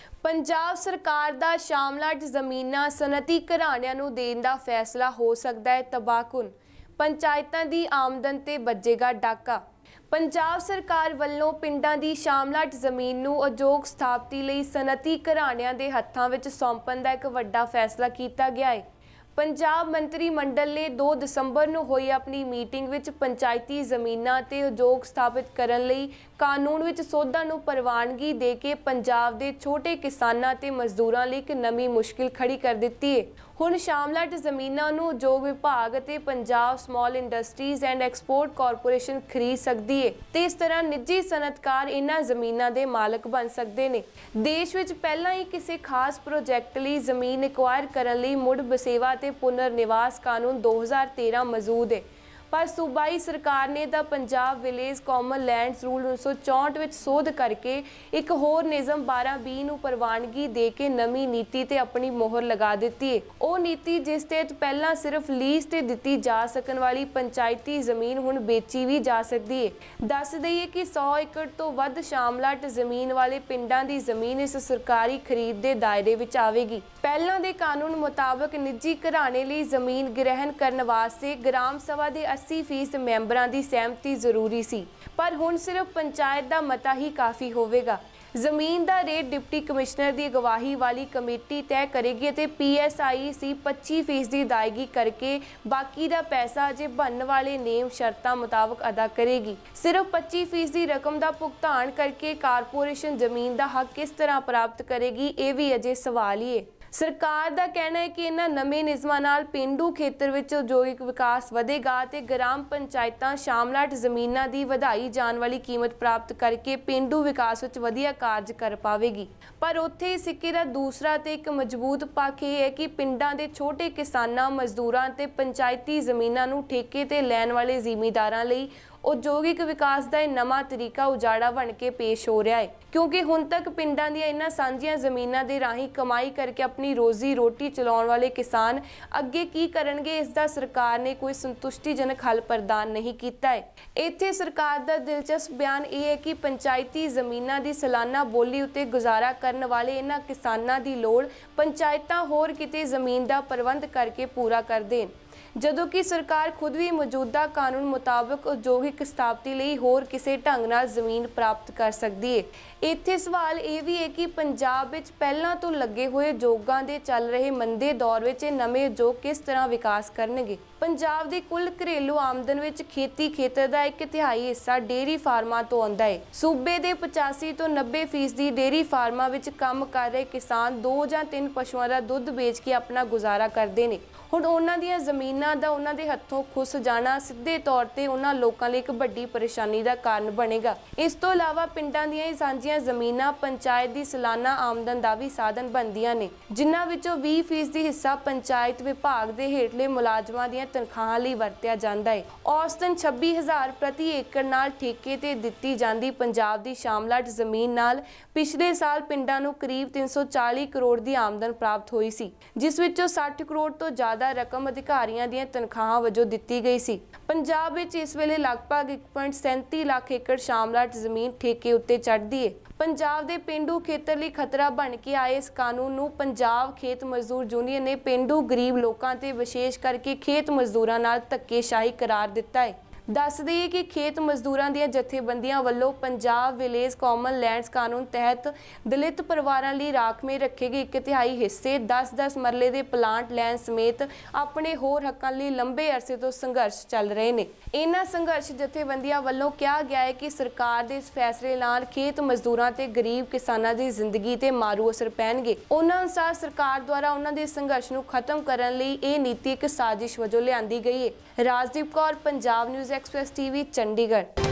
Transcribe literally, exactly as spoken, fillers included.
पंजाब सरकार दा शामलाट ज़मीनां सनअती घराणियां नूं देण दा फैसला हो सकदा है तबाहकुन। पंचायतां दी आमदन ते बजेगा डाका। पंजाब सरकार वल्लों पिंडां दी शामलाट ज़मीन नूं उद्योग स्थापति लई सनअती घराणियां दे हत्थां विच सौंपण दा इक वड्डा फैसला कीता गया है। पंजाब मंत्री मंडल ने दो दसंबर नूं होई अपनी मीटिंग विच पंचायती ज़मीनां ते उद्योग स्थापित करन लई कानून विच सोधां नूं प्रवानगी दे के पंजाब दे छोटे किसानां ते मजदूरां लई एक नवीं मुश्किल खड़ी कर दित्ती है। हुण शामलाट ज़मीनां नूं उद्योग विभाग ते Punjab small industries and export corporation खरीद सकदी है ते इस तरह निजी सनअतकार इन्हां ज़मीनां दे मालक बन सकदे ने। देश विच पहलां ही किसी खास प्रोजैक्ट लई ज़मीन एक्वायर करन लई मुड़ बसेवा ते पुनर्निवास कानून दो हज़ार तेरह मौजूद है, पर सूबाई सरकार ने the Punjab village common lands rule उन्नीस सौ चौंठ विच सोध करके एक होर निज़म बारह बीस नूं प्रवानगी दे के नवीं नीति ते अपनी मोहर लगा दित्ती है। ਉਹ नीति जिस तहत पहलां सिर्फ लीज ते दित्ती जा सकन वाली पंचायती ज़मीन हुण बेची भी जा सकदी है। दस दईए कि सौ एकड़ तो वध शामलाट ज़मीन वाले पिंडां दी ज़मीन इस सरकारी खरीद दे दायरे विच आवेगी। पहलां दे कानून मुताबक निजी घराणे लई ज़मीन ग्रहण करन वास्ते ग्राम सभा दे अस्सी फीसद मैंबरां दी सहमति जरूरी सी, पर हुण सिर्फ पंचायत दा मता ही काफ़ी होवेगा। ਜ਼ਮੀਨ ਦਾ ਰੇਟ डिप्टी कमिश्नर की अगवाही वाली कमेटी तय करेगी ते पी एस आई सी पच्चीस फीसदी अदायगी करके बाकी का पैसा अजे बनने वाले नेम शर्तां मुताबक अदा करेगी। सिर्फ पच्चीस फीसदी रकम का भुगतान करके कारपोरेशन जमीन का हक किस तरह प्राप्त करेगी, ये भी अजे सवाल ही है। सरकार का कहना है कि इन्हां नਵੇਂ नियमां नाल पेंडू खेतर विच उद्योगिक विकास वधेगा ते ग्राम पंचायतां शामलाट ज़मीनां दी वधाई जाण वाली कीमत प्राप्त करके पेंडू विकास विच वधिया कारज कर पावेगी। पर उत्थे सिक्के दा दूसरा ते एक मजबूत पक्ष ये है कि पिंडां दे छोटे किसानां मजदूरां ते पंचायती ज़मीनां नूं ठेके ते लैण वाले जिमीदारां लई उद्योगिक विकास का एक नवा तरीका उजाड़ा बन के पेश हो रहा है, क्योंकि हुण तक पिंडां दी इन्हां सांझियां ज़मीनां दे राही कमाई करके अपनी रोजी रोटी चलाउण वाले किसान अगे की करनगे, इसका सरकार ने कोई संतुष्टिजनक हल प्रदान नहीं किया है। इत्थे सरकार का दिलचस्प बयान यह है कि पंचायती ज़मीनां दी सालाना बोली उत्ते गुजारा करन वाले इन्हां किसानां दी लोड़ पंचायतां होर किते ज़मीन का प्रबंध करके पूरा कर देण, जदों कि सरकार खुद भी मौजूदा कानून मुताबक उद्योगिक स्थापति लई होर किसी ढंग नाल ज़मीन प्राप्त कर सकती है। इत्थे सवाल ये भी है कि पंजाब विच पहलां तो लगे हुए उद्योगां दे चल रहे मंदे दौर विच नवे उद्योग किस तरह विकास करनगे। पंजाब दी कुल घरेलू आमदन विच खेती खेतर का एक तिहाई हिस्सा डेयरी फार्मां तो आउंदा है। सूबे दे पचासी तो नब्बे फीसदी डेयरी फार्मां विच काम कर रहे किसान दो जां तीन पशुआं दा दुੱਧ बेच के अपना गुजारा करते हैं। हुण उन्हां दीयां ज़मीनां दा उन्हां दे हत्थों खुस जाना सीधे तौर ते उन्हां लोकां लई एक वड्डी परेशानी का कारण बनेगा। इस तो इलावा पिंडां दीयां सांझियां ज़मीनां पंचायत की सालाना आमदन का भी साधन बनदियां ने, जिन्हां विचों बीस फीसदी हिस्सा पंचायत विभाग के हेठले मुलाजमां दीयां तनखाहां लई वरतिया जांदा है। औसतन छब्बी हज़ार प्रति एकड़ नाल ठेके ते दित्ती जांदी पंजाब की शामलाट ज़मीन नाल पिछले साल पिंडां नूं करीब तीन सौ चाली करोड़ की आमदन प्राप्त हुई सी, जिस विचों साठ करोड़ तो ज़्यादा रकम अधिकारियों दी तनखाह वजों दित्ती गई सी। पंजाब विच इस वेले लगभग एक पॉइंट सैंती लाख एकड़ शामलाट जमीन ठेके उत्ते चढ़दी है। पंजाब दे पेंडू खेतर लई खतरा बन के आए इस कानून नूं पंजाब खेत मजदूर यूनियन ने पेंडू गरीब लोकां ते विशेष करके खेत मजदूरां नाल धक्केशाही करार दिता है। दस दईए कि खेत मजदूरां ਦੀਆਂ जथेबंदियां ਵੱਲੋਂ पंजाब विलेज कॉमन लैंड्स कानून तहत दलित परिवारां ਲਈ राखਵੇਂ ਰੱਖੇ ਗਏ एक तिहाई हिस्से दस दस मरले ਦੇ ਪਲਾਂਟ ਲੈਣ ਸਮੇਤ ਆਪਣੇ ਹੋਰ ਹੱਕਾਂ ਲਈ ਲੰਬੇ ਅਰਸੇ ਤੋਂ ਸੰਘਰਸ਼ ਚੱਲ ਰਹੇ ਨੇ। ਇਹਨਾਂ ਸੰਘਰਸ਼ ਜਥੇਬੰਦੀਆਂ ਵੱਲੋਂ ਕਿਹਾ ਗਿਆ ਹੈ ਕਿ ਸਰਕਾਰ ਦੇ ਇਸ ਫੈਸਲੇ ਨਾਲ ਖੇਤ ਮਜ਼ਦੂਰਾਂ ਤੇ ਗਰੀਬ ਕਿਸਾਨਾਂ ਦੀ ਜ਼ਿੰਦਗੀ ਤੇ ਮਾਰੂ ਅਸਰ ਪੈਣਗੇ। ਉਹਨਾਂ ਅਨੁਸਾਰ ਸਰਕਾਰ ਦੁਆਰਾ ਉਹਨਾਂ ਦੇ ਸੰਘਰਸ਼ ਨੂੰ ਖਤਮ ਕਰਨ ਲਈ ਇਹ ਨੀਤੀ ਇੱਕ ਸਾਜ਼ਿਸ਼ ਵਜੋਂ ਲਿਆਂਦੀ ਗਈ ਹੈ। Rajdeep Kaur, Punjab news express TV, Chandigarh.